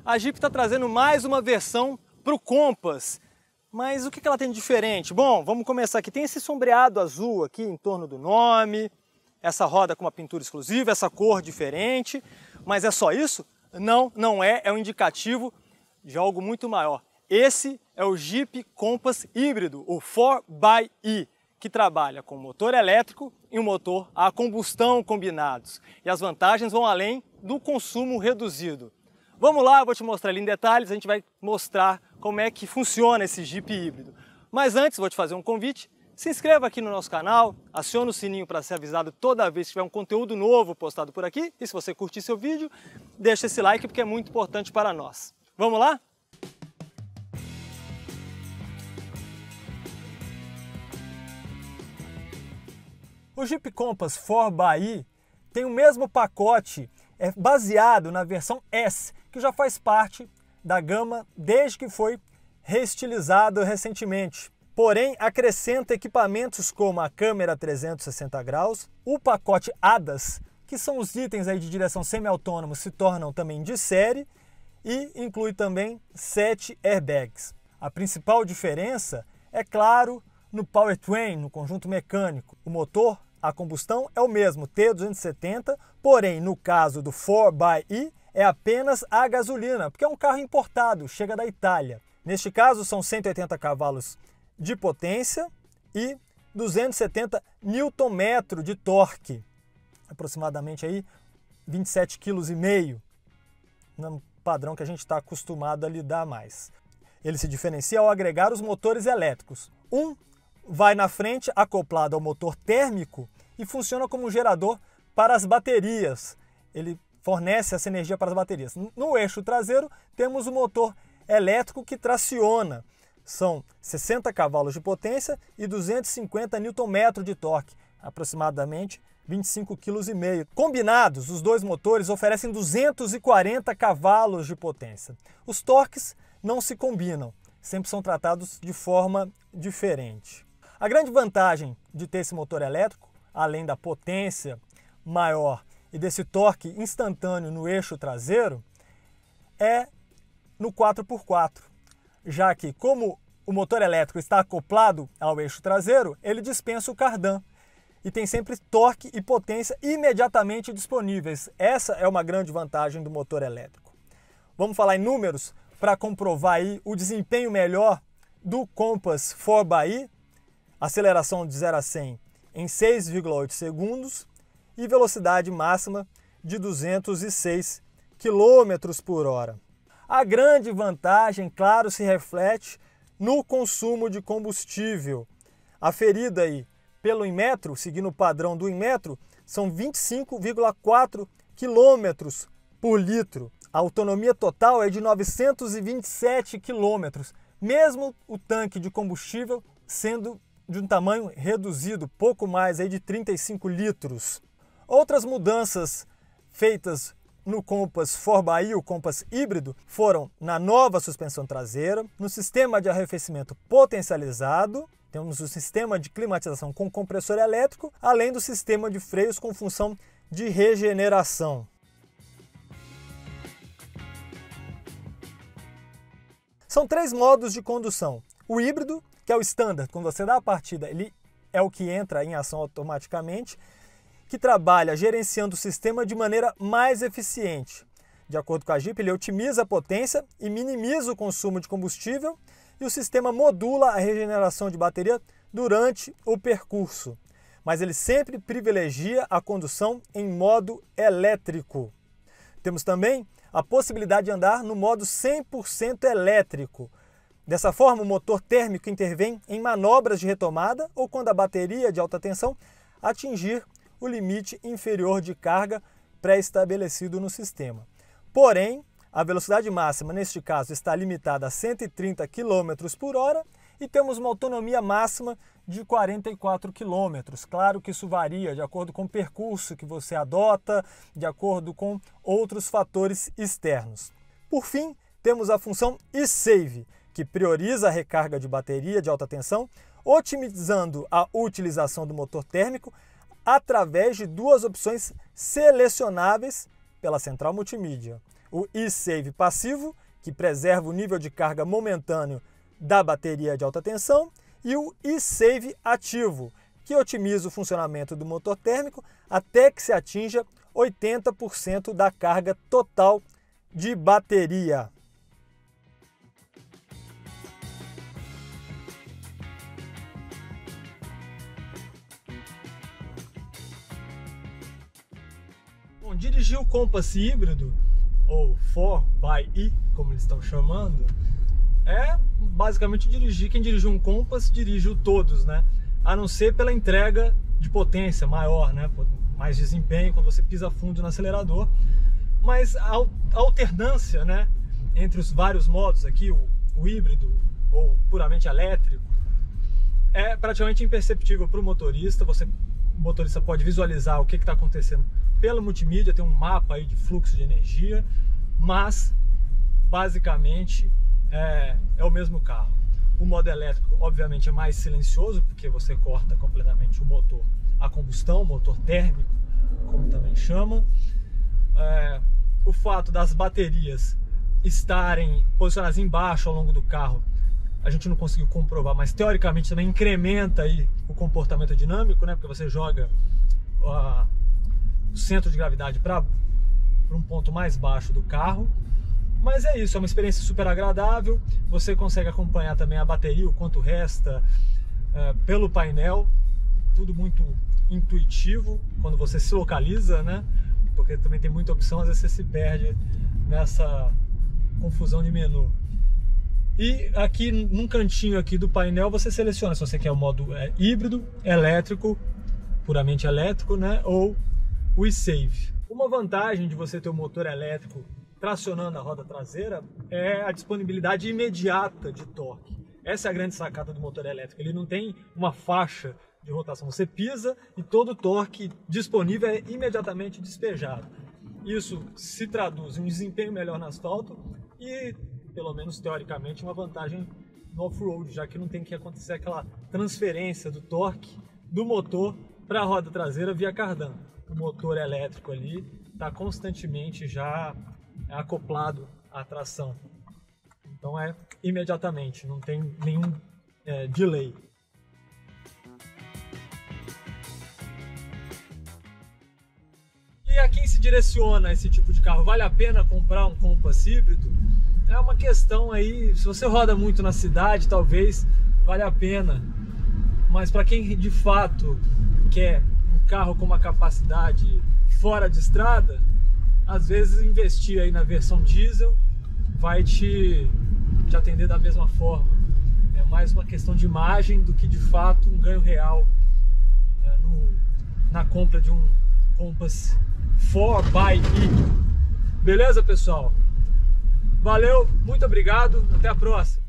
A Jeep está trazendo mais uma versão para o Compass. Mas o que ela tem de diferente? Bom, vamos começar aqui. Tem esse sombreado azul aqui em torno do nome, essa roda com uma pintura exclusiva, essa cor diferente. Mas é só isso? Não, não é. É um indicativo de algo muito maior. Esse é o Jeep Compass híbrido, o 4xe, que trabalha com motor elétrico e um motor a combustão combinados. E as vantagens vão além do consumo reduzido. Vamos lá, eu vou te mostrar ali em detalhes, a gente vai mostrar como é que funciona esse Jeep híbrido. Mas antes, vou te fazer um convite. Se inscreva aqui no nosso canal, acione o sininho para ser avisado toda vez que tiver um conteúdo novo postado por aqui. E se você curtir seu vídeo, deixa esse like porque é muito importante para nós. Vamos lá? O Jeep Compass 4xe tem o mesmo pacote, baseado na versão S, que já faz parte da gama desde que foi reestilizado recentemente. Porém, acrescenta equipamentos como a câmera 360 graus, o pacote ADAS, que são os itens aí de direção semi-autônomo, se tornam também de série, e inclui também 7 airbags. A principal diferença é, claro, no powertrain, no conjunto mecânico. O motor a combustão é o mesmo, T270, porém, no caso do 4xe, é apenas a gasolina, porque é um carro importado, chega da Itália. Neste caso, são 180 cavalos de potência e 270 Nm de torque, aproximadamente aí 27,5 kg, no padrão que a gente está acostumado a lidar mais. Ele se diferencia ao agregar os motores elétricos. Um vai na frente acoplado ao motor térmico e funciona como um gerador para as baterias. Ele fornece essa energia para as baterias. No eixo traseiro temos o motor elétrico que traciona. São 60 cavalos de potência e 250 Nm de torque, aproximadamente 25,5 kg. Combinados, os dois motores oferecem 240 cavalos de potência. Os torques não se combinam, sempre são tratados de forma diferente. A grande vantagem de ter esse motor elétrico, além da potência maior e desse torque instantâneo no eixo traseiro, é no 4x4, já que, como o motor elétrico está acoplado ao eixo traseiro, ele dispensa o cardan e tem sempre torque e potência imediatamente disponíveis. Essa é uma grande vantagem do motor elétrico. Vamos falar em números para comprovar aí o desempenho melhor do Compass 4xe. Aceleração de 0 a 100 em 6,8 segundos e velocidade máxima de 206 km por hora. A grande vantagem, claro, se reflete no consumo de combustível. Aferido aí pelo Inmetro, seguindo o padrão do Inmetro, são 25,4 km por litro. A autonomia total é de 927 km, mesmo o tanque de combustível sendo de um tamanho reduzido, pouco mais aí de 35 litros. Outras mudanças feitas no Compass 4xe, o Compass híbrido, foram na nova suspensão traseira, no sistema de arrefecimento potencializado, temos o sistema de climatização com compressor elétrico, além do sistema de freios com função de regeneração. São 3 modos de condução. O híbrido, que é o standard, quando você dá a partida, ele é o que entra em ação automaticamente, que trabalha gerenciando o sistema de maneira mais eficiente. De acordo com a Jeep, ele otimiza a potência e minimiza o consumo de combustível, e o sistema modula a regeneração de bateria durante o percurso. Mas ele sempre privilegia a condução em modo elétrico. Temos também a possibilidade de andar no modo 100% elétrico. Dessa forma, o motor térmico intervém em manobras de retomada ou quando a bateria de alta tensão atingir o limite inferior de carga pré-estabelecido no sistema. Porém, a velocidade máxima, neste caso, está limitada a 130 km por hora e temos uma autonomia máxima de 44 km. Claro que isso varia de acordo com o percurso que você adota, de acordo com outros fatores externos. Por fim, temos a função eSave, que prioriza a recarga de bateria de alta tensão, otimizando a utilização do motor térmico através de 2 opções selecionáveis pela central multimídia. o eSave passivo, que preserva o nível de carga momentâneo da bateria de alta tensão, e o eSave ativo, que otimiza o funcionamento do motor térmico até que se atinja 80% da carga total de bateria. Bom, dirigir o Compass híbrido, ou 4xe, como eles estão chamando, é basicamente dirigir. Quem dirige um Compass dirige o todos, né? A não ser pela entrega de potência maior, né? Mais desempenho quando você pisa fundo no acelerador. Mas a alternância, né, entre os vários modos aqui, o híbrido ou puramente elétrico, é praticamente imperceptível para o motorista. O motorista pode visualizar o que está acontecendo pelo multimídia, tem um mapa aí de fluxo de energia, mas basicamente é o mesmo carro. O modo elétrico, obviamente, é mais silencioso, porque você corta completamente o motor a combustão, o motor térmico, como também chamam. O fato das baterias estarem posicionadas embaixo ao longo do carro, a gente não conseguiu comprovar, mas teoricamente também incrementa aí o comportamento dinâmico, né? Porque você joga o centro de gravidade para um ponto mais baixo do carro. Mas é isso, é uma experiência super agradável. Você consegue acompanhar também a bateria, o quanto resta, pelo painel. Tudo muito intuitivo quando você se localiza, né? Porque também tem muita opção, às vezes você se perde nessa confusão de menu. E aqui num cantinho aqui do painel você seleciona se você quer o modo híbrido, elétrico, puramente elétrico, né? Ou o eSave. Uma vantagem de você ter o motor elétrico tracionando a roda traseira é a disponibilidade imediata de torque. Essa é a grande sacada do motor elétrico. Ele não tem uma faixa de rotação. Você pisa e todo o torque disponível é imediatamente despejado. Isso se traduz em um desempenho melhor no asfalto e, pelo menos teoricamente, uma vantagem no off-road, já que não tem que acontecer aquela transferência do torque do motor para a roda traseira via cardan. O motor elétrico ali está constantemente já acoplado à tração. Então imediatamente, não tem nenhum delay. E a quem se direciona esse tipo de carro, vale a pena comprar um Compass híbrido? É uma questão aí, se você roda muito na cidade, talvez vale a pena. Mas para quem de fato quer um carro com uma capacidade fora de estrada, às vezes investir aí na versão diesel vai te atender da mesma forma. É mais uma questão de imagem do que de fato um ganho real na compra de um Compass 4xe. Beleza, pessoal? Valeu, muito obrigado, até a próxima.